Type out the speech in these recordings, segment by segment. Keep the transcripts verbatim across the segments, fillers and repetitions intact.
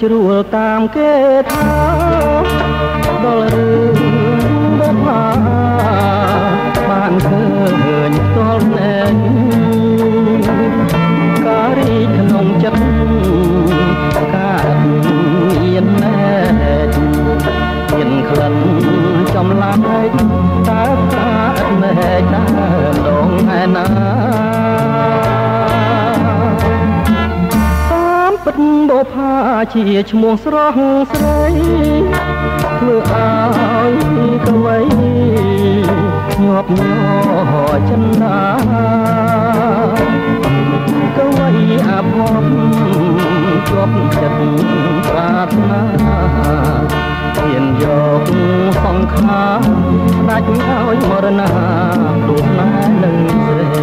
ជ្រួលតាមគេថាដល់រឿងបុប្ផាបានឃើញផ្ទាល់ភ្នែកការីក្នុងចិត្តការមានណែតមានក្លិនចំឡាយតើកើតណែតដើមដងឯណាតាមពិតបុប្ផាជាឈ្មោះស្រស់ស្រីធ្វើឲ្យកវីញាប់ញ័រចិន្តាកវីអាភ័ព្វជាប់ចិត្តប្រាថ្នាហ៊ានយកសង្ខារដាច់ឲ្យមរណាព្រោះណានឹងស្រី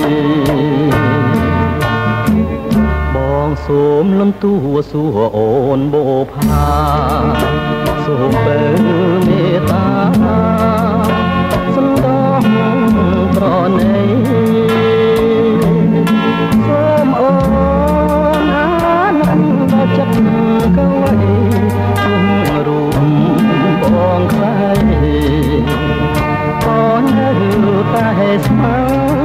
បងសូមលំទួសួរអូនបុប្ផាសូមបើមេត្តាសន្តោសប្រណីសូមអូនអានដល់ចិត្តកវីជុំរូបបងខ្លាយអូននៅតែស្មើ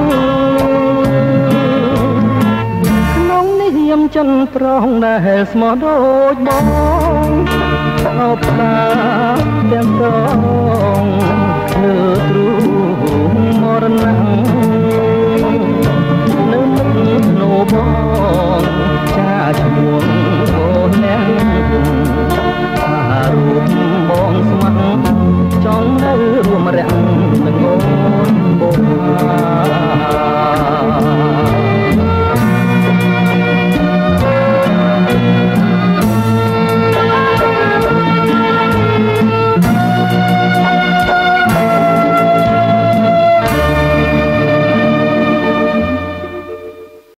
ក្នុងនាមចិនប្រងដែលស្មោះដូចបងអបតាទាំងត្រង់លើទ្រូងមរណៈនៅមុខនោបងចាឈ្មោះអូនអ្នកថារូបបងស្ម័គ្រចង់នៅរួមរាំងនឹងអូនបង